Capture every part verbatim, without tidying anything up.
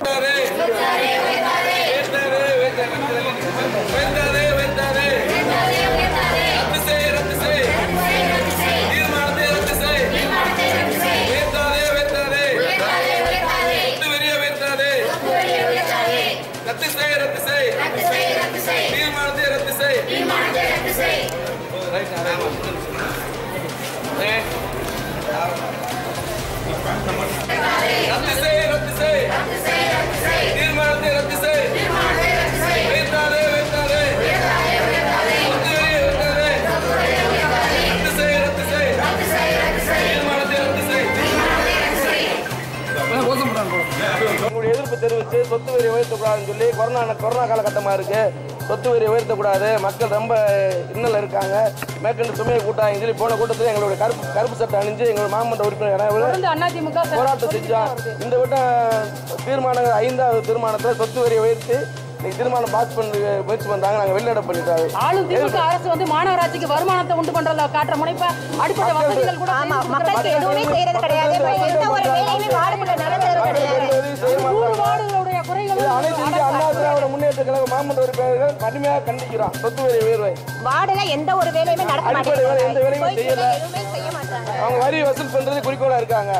எதிர்ப்பு தெரிவித்து சொத்து வரி உயர்த்தக்கூடாதுன்னு சொல்லி கொரோனா கொரோனா காலகட்டமாக இருக்குது. சொத்து வரி உயர்த்தக்கூடாது, மக்கள் ரொம்ப இன்னல் இருக்காங்க, மேற்கொண்டு சுமையை கூட்டாங்க சொல்லி போன கூட்டத்தில் எங்களுடைய கருப்பு கருப்பு சட்டை அணிஞ்சு எங்களுடைய மாமன்ற உறுப்பினர் போராட்டம் செஞ்சோம். இந்த விட்டம் தீர்மானங்கள் ஐந்தாவது தீர்மானத்தில் சொத்து வரியை உயர்த்தி தீர்மானம் பாஸ் பண்ண முயற்சி பண்றாங்க. நாங்க வெளிநடப்பு பண்ணிட்டாங்க. ஆளும் திமுக அரசு வந்து மாநகராட்சிக்கு வருமானத்தை உண்டு பண்றத காட்டுற முனைப்ப அடிப்படை வசதிகள் கூட மக்களுக்கு எதுவுமே செய்யறது கிடையாது. எந்த ஒரு வேலையுமே வார்டுக்குள்ள நடந்தது கிடையாது. நூறு வார்டுகளுடைய குறைகள் அனைத்து இந்திய அண்ணா திராவிட முன்னேற்ற கழக மாமன்ற உறுப்பினர்கள் கடுமையாக கண்டிக்கிறோம். சொத்து வரி உயர்வை வார்டுல எந்த ஒரு வேலையுமே நடக்க அடிப்படை வேலை எந்த வேலையுமே செய்யல. எதுவுமே செய்ய மாட்டாங்க. அவங்க வரி வசூல் பண்றது குறிக்கோளா இருக்காங்க.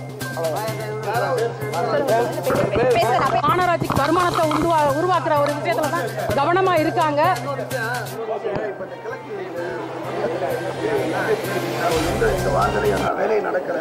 மாநகராட்சிக்கு வருமானத்தை உருவாக்குற ஒரு விஷயத்துல தான் கவனமா இருக்காங்க. வேலை நடக்கல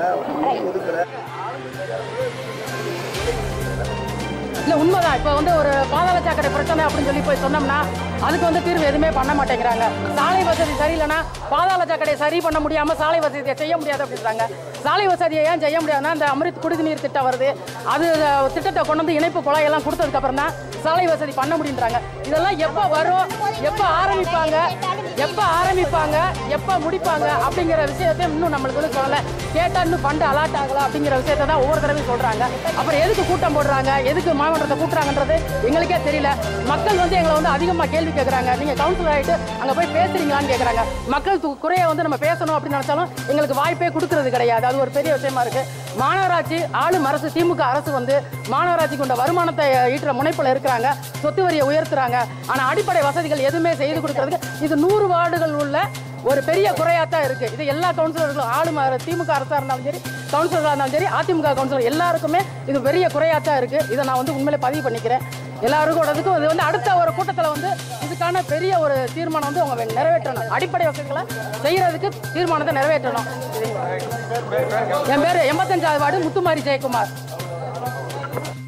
இல்ல உண்மைதான். இப்ப வந்து ஒரு பாதாள சாக்கடை பிரச்சனை அப்படின்னு சொல்லி போய் சொன்னோம்னா அதுக்கு வந்து தீர்வு எதுவுமே பண்ண மாட்டேங்கிறாங்க. சாலை வசதி சரியில்லைன்னா பாதாள சாக்கடையை சரி பண்ண முடியாம சாலை வசதியை செய்ய முடியாது அப்படின்றாங்க. சாலை வசதியை ஏன் செய்ய முடியாதுன்னா இந்த அமிர்த் குடிநீர் திட்டம் வருது, அது திட்டத்தை கொண்டு வந்து இணைப்பு குழாயெல்லாம் கொடுத்ததுக்கு அப்புறம் தான் சாலை வசதி பண்ண முடியுன்றாங்க. இதெல்லாம் எப்போ வரும், எப்போ ஆரம்பிப்பாங்க, எப்போ ஆரம்பிப்பாங்க, எப்போ முடிப்பாங்க அப்படிங்கிற விஷயத்தை இன்னும் நம்மளுக்கு வந்து சொல்லலை. கேட்டால் இன்னும் ஃபண்டு அலாட் ஆகலாம் அப்படிங்கிற விஷயத்தை தான் ஒவ்வொரு தடவையும் சொல்கிறாங்க. அப்புறம் எதுக்கு கூட்டம் போடுறாங்க, எதுக்கு மாவட்டத்தை கூட்டுறாங்கன்றது எங்களுக்கே தெரியல. மக்கள் வந்து எங்களை வந்து அதிகமாக கேள்வி கேட்குறாங்க. நீங்கள் கவுன்சிலர் ஆகிட்டு அங்கே போய் பேசுறீங்களான்னு கேட்குறாங்க. மக்கள் குறையை வந்து நம்ம பேசணும் அப்படின்னு நினச்சாலும் எங்களுக்கு வாய்ப்பே கொடுக்கறது கிடையாது. அது ஒரு பெரிய விஷயமா இருக்குது. மாநகராட்சி ஆளும் அரசு திமுக அரசு வந்து மாநகராட்சிக்கு உண்ட வருமானத்தை ஈட்டுற முனைப்பில் இருக்கிறாங்க, சொத்து வரியை உயர்த்துறாங்க. ஆனால் அடிப்படை வசதிகள் எதுவுமே செய்து கொடுக்கறதுக்கு இது நூறு வார்டுகள் உள்ள ஒரு பெரிய குறையாத்தான் இருக்கு. இது எல்லா கவுன்சிலர்களும் ஆளும் திமுக அரசா இருந்தாலும் சரி, கவுன்சிலராக இருந்தாலும் சரி, அதிமுக கவுன்சிலர் எல்லாருக்குமே இது பெரிய குறையாத்தான் இருக்கு. இதை நான் வந்து உண்மையிலே பதிவு பண்ணிக்கிறேன். எல்லாருக்கும் இது வந்து அடுத்த ஒரு கூட்டத்தில் வந்து இதுக்கான பெரிய ஒரு தீர்மானம் வந்து அவங்க நிறைவேற்றணும். அடிப்படை வசதிகளை செய்யறதுக்கு தீர்மானத்தை நிறைவேற்றணும். என் பேர் எண்பத்தஞ்சாவது வார்டு முத்துமாரி ஜெயக்குமார்.